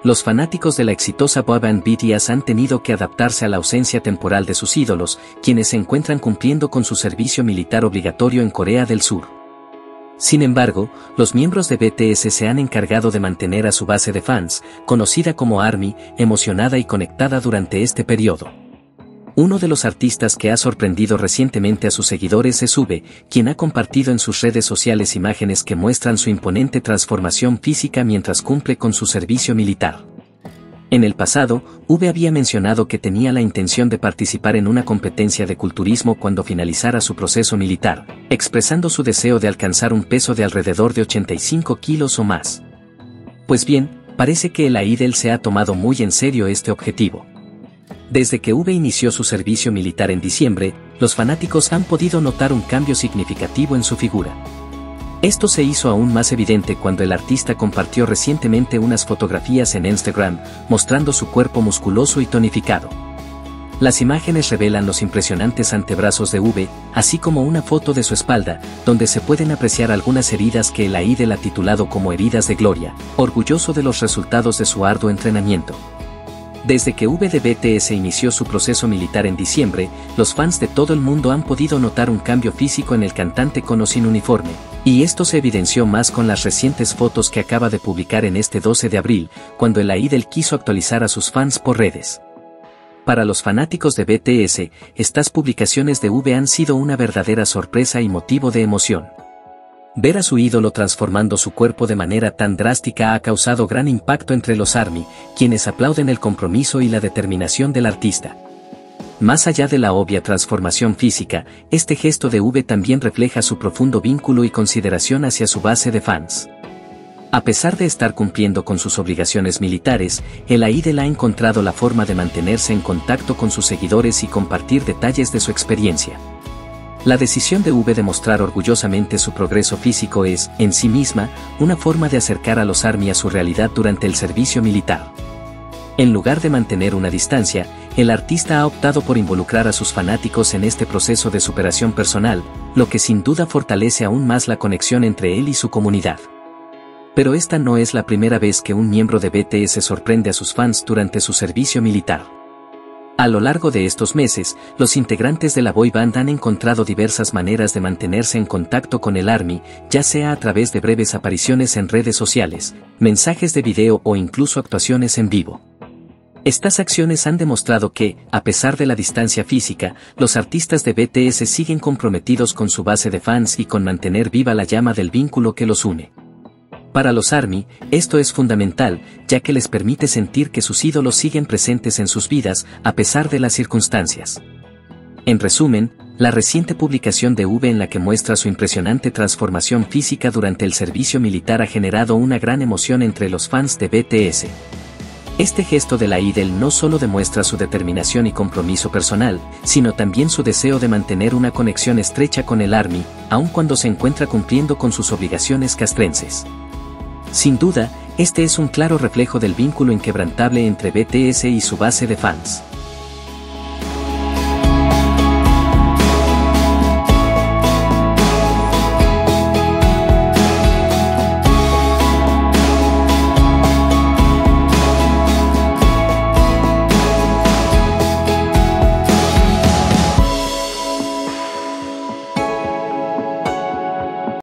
Los fanáticos de la exitosa boy band BTS han tenido que adaptarse a la ausencia temporal de sus ídolos, quienes se encuentran cumpliendo con su servicio militar obligatorio en Corea del Sur. Sin embargo, los miembros de BTS se han encargado de mantener a su base de fans, conocida como ARMY, emocionada y conectada durante este periodo. Uno de los artistas que ha sorprendido recientemente a sus seguidores es V, quien ha compartido en sus redes sociales imágenes que muestran su imponente transformación física mientras cumple con su servicio militar. En el pasado, V había mencionado que tenía la intención de participar en una competencia de culturismo cuando finalizara su proceso militar, expresando su deseo de alcanzar un peso de alrededor de 85 kilos o más. Pues bien, parece que el idol se ha tomado muy en serio este objetivo. Desde que V inició su servicio militar en diciembre, los fanáticos han podido notar un cambio significativo en su figura. Esto se hizo aún más evidente cuando el artista compartió recientemente unas fotografías en Instagram, mostrando su cuerpo musculoso y tonificado. Las imágenes revelan los impresionantes antebrazos de V, así como una foto de su espalda, donde se pueden apreciar algunas heridas que el idol ha titulado como heridas de gloria, orgulloso de los resultados de su arduo entrenamiento. Desde que V de BTS inició su proceso militar en diciembre, los fans de todo el mundo han podido notar un cambio físico en el cantante con o sin uniforme, y esto se evidenció más con las recientes fotos que acaba de publicar en este 12 de abril, cuando el idol quiso actualizar a sus fans por redes. Para los fanáticos de BTS, estas publicaciones de V han sido una verdadera sorpresa y motivo de emoción. Ver a su ídolo transformando su cuerpo de manera tan drástica ha causado gran impacto entre los ARMY, quienes aplauden el compromiso y la determinación del artista. Más allá de la obvia transformación física, este gesto de V también refleja su profundo vínculo y consideración hacia su base de fans. A pesar de estar cumpliendo con sus obligaciones militares, el idol ha encontrado la forma de mantenerse en contacto con sus seguidores y compartir detalles de su experiencia. La decisión de V de mostrar orgullosamente su progreso físico es, en sí misma, una forma de acercar a los ARMY a su realidad durante el servicio militar. En lugar de mantener una distancia, el artista ha optado por involucrar a sus fanáticos en este proceso de superación personal, lo que sin duda fortalece aún más la conexión entre él y su comunidad. Pero esta no es la primera vez que un miembro de BTS sorprende a sus fans durante su servicio militar. A lo largo de estos meses, los integrantes de la boy band han encontrado diversas maneras de mantenerse en contacto con el ARMY, ya sea a través de breves apariciones en redes sociales, mensajes de video o incluso actuaciones en vivo. Estas acciones han demostrado que, a pesar de la distancia física, los artistas de BTS siguen comprometidos con su base de fans y con mantener viva la llama del vínculo que los une. Para los ARMY, esto es fundamental, ya que les permite sentir que sus ídolos siguen presentes en sus vidas, a pesar de las circunstancias. En resumen, la reciente publicación de V en la que muestra su impresionante transformación física durante el servicio militar ha generado una gran emoción entre los fans de BTS. Este gesto de la idol no solo demuestra su determinación y compromiso personal, sino también su deseo de mantener una conexión estrecha con el ARMY, aun cuando se encuentra cumpliendo con sus obligaciones castrenses. Sin duda, este es un claro reflejo del vínculo inquebrantable entre BTS y su base de fans.